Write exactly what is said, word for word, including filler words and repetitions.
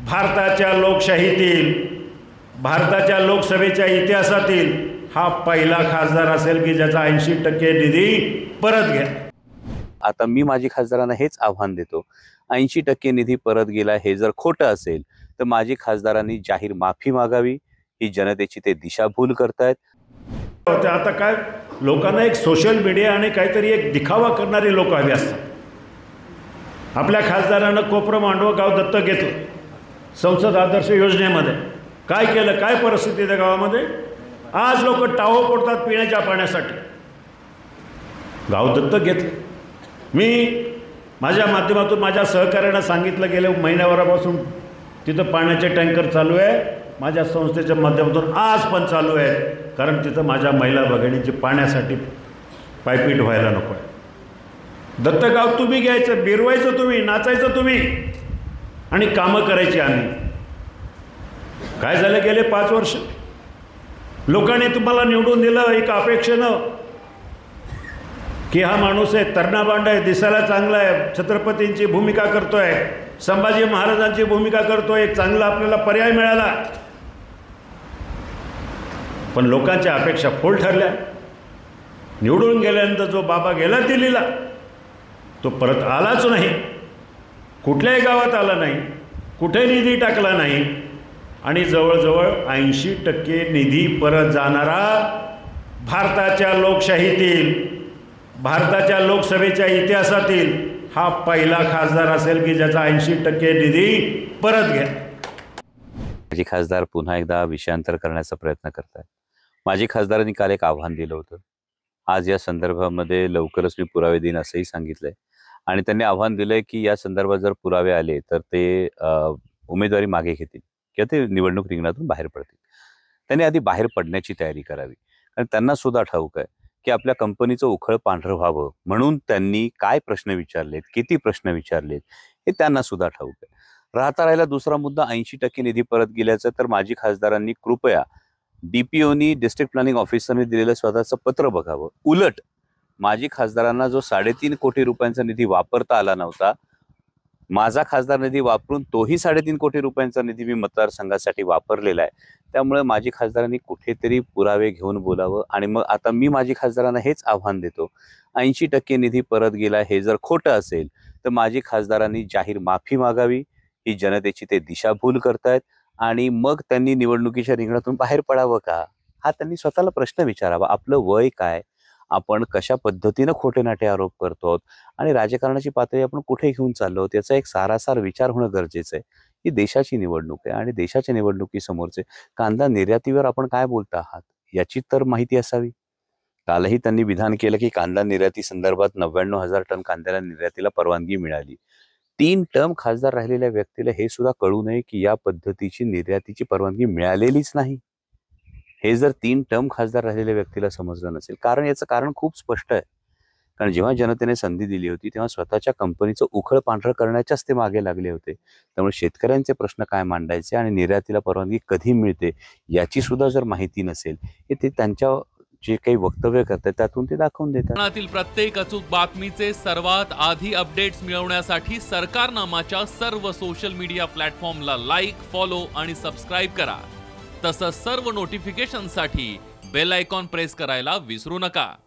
भारताच्या लोकशाहीतील, भारताच्या लोकसभेच्या इतिहासातील हा पहिला खासदार असेल की ज्याचा ऐंशी टक्के निधी परत घ्या. आता मी माझी खासदारांना हेच आव्हान देतो, ऐंशी टक्के निधी परत गेला हे जर खोटं असेल तर माझी खासदारांनी जाहीर माफी मागावी. ही जनतेची ते दिशाभूल करतायत. आता काय लोकांना एक सोशल मीडिया आणि काहीतरी एक दिखावा करणारी लोक हवी असतात. आपल्या खासदारानं कोपरं मांडवं गाव दत्तक घेतलं. संसद आदर्श योजनेमध्ये काय केलं, काय परिस्थिती त्या गावामध्ये. आज लोक टाहो पडतात पिण्याच्या पाण्यासाठी. गाव दत्तक घेतलं. मी माझ्या माध्यमातून माझ्या सहकार्यानं सांगितलं गेल्या महिन्याभरापासून तिथं पाण्याचे टँकर चालू आहे. माझ्या संस्थेच्या माध्यमातून आज पण चालू आहे, कारण तिथं माझ्या महिला भगिनींची पाण्यासाठी पायपीट व्हायला नको आहे. दत्तगाव तुम्ही घ्यायचं, बिरवायचं तुम्ही, नाचायचं तुम्ही आणि कामं करायची आम्ही. काय झालं गेले पाच वर्ष लोकांनी तुम्हाला निवडून दिलं एक अपेक्षेनं की हा माणूस आहे, तरणा आहे, दिसायला चांगला आहे, छत्रपतींची भूमिका करतोय, संभाजी महाराजांची भूमिका करतोय, एक चांगला आपल्याला पर्याय मिळाला. पण लोकांच्या अपेक्षा फोल ठरल्या. निवडून गेल्यानंतर जो बाबा गेला दिल्लीला तो परत आलाच नाही. कुठल्याही गावात आला नाही, कुठे निधी टाकला नाही आणि जवळजवळ ऐंशी टक्के निधी परत जाणारा भारताच्या लोकशाहीतील, भारताच्या लोकसभेच्या इतिहासातील हा पहिला खासदार असेल की ज्याचा ऐंशी टक्के निधी परत घ्या. माझी खासदार पुन्हा एकदा विषयांतर करण्याचा प्रयत्न करतात. माझी खासदारांनी काल एक आव्हान दिलं होतं. आज या संदर्भामध्ये लवकरच मी पुरावे देईन असंही सांगितलंय आणि त्यांनी आव्हान दिलंय की या संदर्भात जर पुरावे आले तर ते उमेदवारी मागे घेतील किंवा ते निवडणूक रिंगणातून बाहेर पडतील. त्यांनी आधी बाहेर पडण्याची तयारी करावी, कारण त्यांना सुद्धा ठाऊक आहे की आपल्या कंपनीचं उखळ पांढरं व्हावं म्हणून त्यांनी काय प्रश्न विचारलेत, किती प्रश्न विचारलेत हे त्यांना सुद्धा ठाऊक आहे. राहता राहिला दुसरा मुद्दा ऐंशी टक्के निधी परत गेल्याचं, तर माझी खासदारांनी कृपया डीपीओनी डिस्ट्रिक्ट प्लॅनिंग ऑफिसरने दिलेलं स्वतःचं पत्र बघावं. उलट माझी खासदारांना जो साडेतीन कोटी रुपयांचा निधी वापरता आला नव्हता, माझा खासदार निधी वापरून तोही साडेतीन कोटी रुपयांचा निधी मी मतदारसंघासाठी वापरलेला आहे. त्यामुळे माझी खासदारांनी कुठेतरी पुरावे घेऊन बोलावं. आणि मग आता मी माझी खासदारांना हेच आव्हान देतो, ऐंशी टक्के निधी परत गेला हे जर खोटं असेल तर माझी खासदारांनी जाहीर माफी मागावी. ही जनतेची ते दिशाभूल करतायत आणि मग त्यांनी निवडणुकीच्या रिंगणातून बाहेर पडावं का, हा त्यांनी स्वतःला प्रश्न विचारावा. आपलं वय काय, आपण कशा पद्धतीनं खोटे नाटे आरोप करतो आणि राजकारणाची पातळी आपण कुठे घेऊन चाललो आहोत याचा एक सारासार विचार होणं गरजेचं आहे. ही देशाची निवडणूक आहे आणि देशाच्या निवडणुकीसमोरचे कांदा निर्यातीवर आपण काय बोलता आहात याची तर माहिती असावी. कालही त्यांनी विधान केलं की कांदा निर्याती संदर्भात नव्याण्णव हजार टन कांद्याला निर्यातीला परवानगी मिळाली. तीन टर्म खासदार राहिलेल्या व्यक्तीला हे सुद्धा कळू नये की या पद्धतीची निर्यातीची परवानगी मिळालेलीच नाही. हे जर तीन टर्म खासदार राहिलेल्या व्यक्तीला समजलं नसेल, कारण याचं कारण खूप स्पष्ट आहे. कारण जेव्हा जनतेने संधी दिली होती तेव्हा स्वतःच्या कंपनीचं उखळ पांढरं करण्याच्याच ते मागे लागले होते. त्यामुळे शेतकऱ्यांचे प्रश्न काय मांडायचे आणि निर्यातीला परवानगी कधी मिळते याची सुद्धा जर माहिती नसेल, हे ते त्यांच्या जे काही वक्तव्य करतात त्यातून ते दाखवून देतात. प्रत्येक अचूक बातमीचे सर्वात आधी अपडेट्स मिळवण्यासाठी सरकारनामाच्या सर्व सोशल मीडिया प्लॅटफॉर्मला लाईक, फॉलो आणि सबस्क्राईब करा. तसंच सर्व नोटिफिकेशनसाठी बेल आयकॉन प्रेस करायला विसरू नका.